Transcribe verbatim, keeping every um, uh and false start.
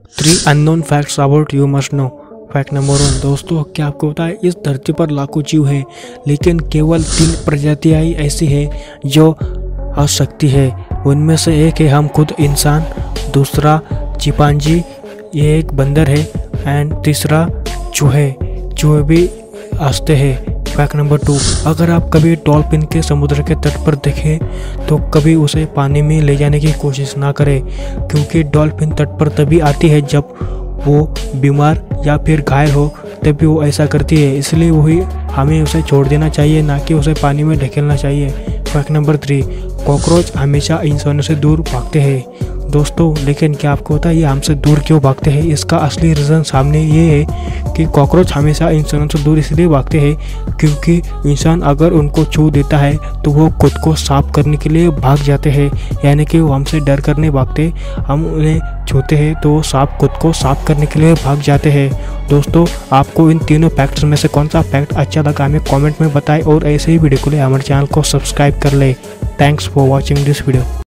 Three unknown facts about you must know. Fact number one, दोस्तों क्या आपको पता है इस धरती पर लाखों जीव हैं, लेकिन केवल तीन प्रजातियां ही ऐसी हैं जो आ सकती है। उनमें से एक है हम खुद इंसान, दूसरा चिंपांजी, ये एक बंदर है, एंड तीसरा चूहे। चूहे भी हंसते हैं। फैक्ट नंबर टू, अगर आप कभी डॉल्फिन के समुद्र के तट पर देखें तो कभी उसे पानी में ले जाने की कोशिश ना करें, क्योंकि डॉल्फिन तट पर तभी आती है जब वो बीमार या फिर घायल हो, तभी वो ऐसा करती है। इसलिए वही हमें उसे छोड़ देना चाहिए, ना कि उसे पानी में ढकेलना चाहिए। फैक्ट नंबर थ्री, कॉकरोच हमेशा इंसानों से दूर भागते हैं। दोस्तों लेकिन क्या आपको पता है ये हमसे दूर क्यों भागते हैं? इसका असली रीज़न सामने ये है कि कॉकरोच हमेशा इंसानों से दूर इसलिए भागते हैं क्योंकि इंसान अगर उनको छू देता है तो वो खुद को साफ करने के लिए भाग जाते हैं, यानी कि वो हमसे डर कर नहीं भागते, हम उन्हें छूते हैं तो वो साफ खुद को साफ करने के लिए भाग जाते हैं। दोस्तों आपको इन तीनों फैक्ट्स में से कौन सा फैक्ट अच्छा लगा हमें कमेंट में बताएं, और ऐसे ही वीडियो के लिए हमारे चैनल को सब्सक्राइब कर ले। Thanks for watching this video.